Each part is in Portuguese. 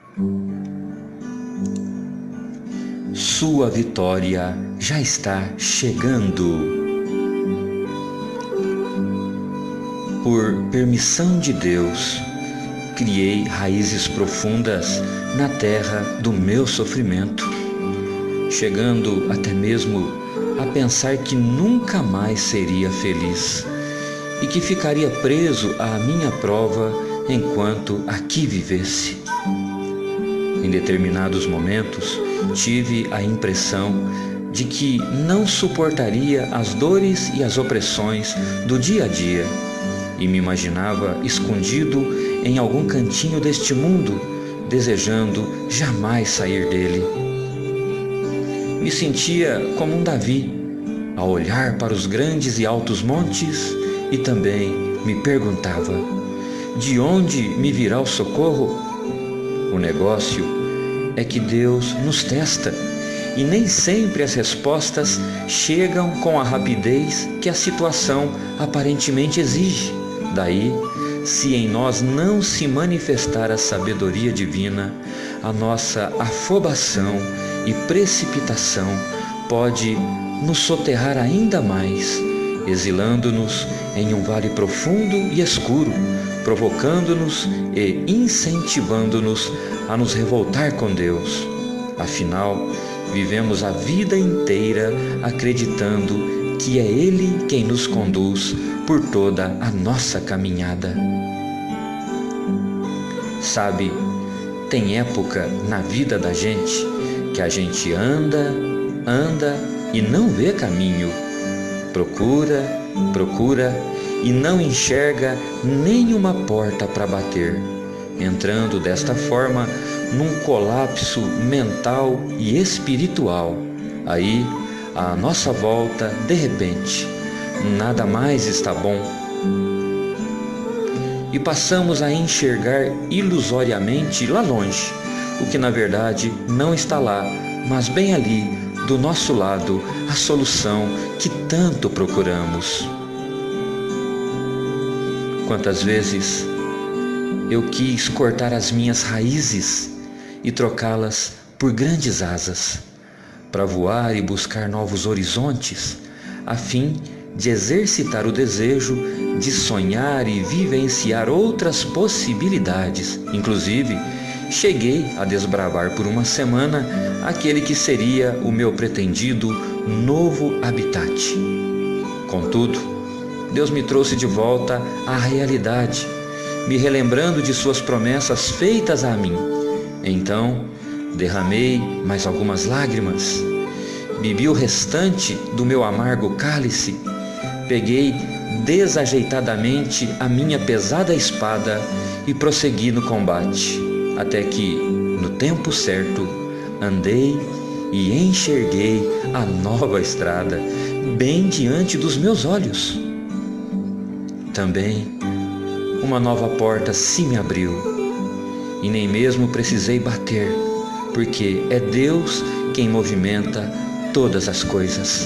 Sua vitória já está chegando. Por permissão de Deus, criei raízes profundas na terra do meu sofrimento, chegando até mesmo a pensar que nunca mais seria feliz e que ficaria preso à minha prova enquanto aqui vivesse. Em determinados momentos, tive a impressão de que não suportaria as dores e as opressões do dia a dia e me imaginava escondido em algum cantinho deste mundo, desejando jamais sair dele. Me sentia como um Davi, a olhar para os grandes e altos montes, e também me perguntava: de onde me virá o socorro? O negócio é que Deus nos testa e nem sempre as respostas chegam com a rapidez que a situação aparentemente exige. Daí, se em nós não se manifestar a sabedoria divina, a nossa afobação e precipitação pode nos soterrar ainda mais, exilando-nos em um vale profundo e escuro, provocando-nos e incentivando-nos a nos revoltar com Deus. Afinal, vivemos a vida inteira acreditando que é Ele quem nos conduz por toda a nossa caminhada. Sabe, tem época na vida da gente que a gente anda e não vê caminho. Procura e não enxerga nenhuma porta para bater, entrando desta forma num colapso mental e espiritual. Aí, à nossa volta, de repente, nada mais está bom. E passamos a enxergar ilusoriamente lá longe, o que na verdade não está lá, mas bem ali, do nosso lado, a solução que tanto procuramos. Quantas vezes eu quis cortar as minhas raízes e trocá-las por grandes asas, para voar e buscar novos horizontes, a fim de exercitar o desejo de sonhar e vivenciar outras possibilidades. Inclusive, cheguei a desbravar por uma semana aquele que seria o meu pretendido novo habitat. Contudo, Deus me trouxe de volta à realidade, me relembrando de suas promessas feitas a mim. Então, derramei mais algumas lágrimas, bebi o restante do meu amargo cálice, peguei desajeitadamente a minha pesada espada e prossegui no combate, até que, no tempo certo, andei e enxerguei a nova estrada bem diante dos meus olhos. Também uma nova porta se me abriu e nem mesmo precisei bater, porque é Deus quem movimenta todas as coisas.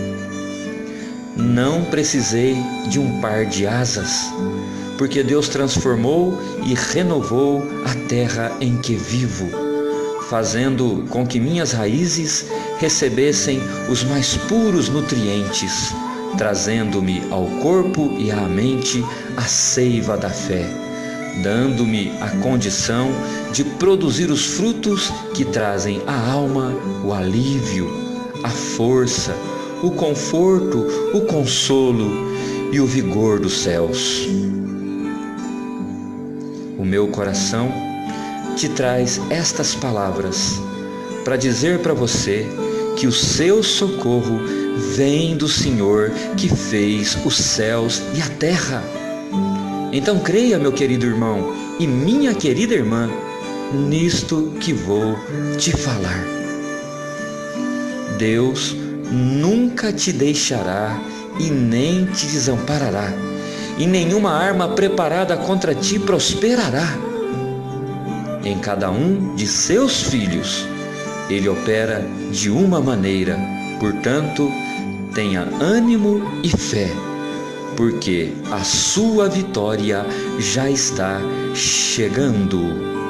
Não precisei de um par de asas, porque Deus transformou e renovou a terra em que vivo, fazendo com que minhas raízes recebessem os mais puros nutrientes, trazendo-me ao corpo e à mente a seiva da fé, dando-me a condição de produzir os frutos que trazem à alma o alívio, a força, o conforto, o consolo e o vigor dos céus. O meu coração te traz estas palavras para dizer para você que o seu socorro vem do Senhor que fez os céus e a terra. Então creia, meu querido irmão e minha querida irmã, nisto que vou te falar. Deus nunca te deixará e nem te desamparará, e nenhuma arma preparada contra ti prosperará. Em cada um de seus filhos, Ele opera de uma maneira. Portanto, tenha ânimo e fé, porque a sua vitória já está chegando.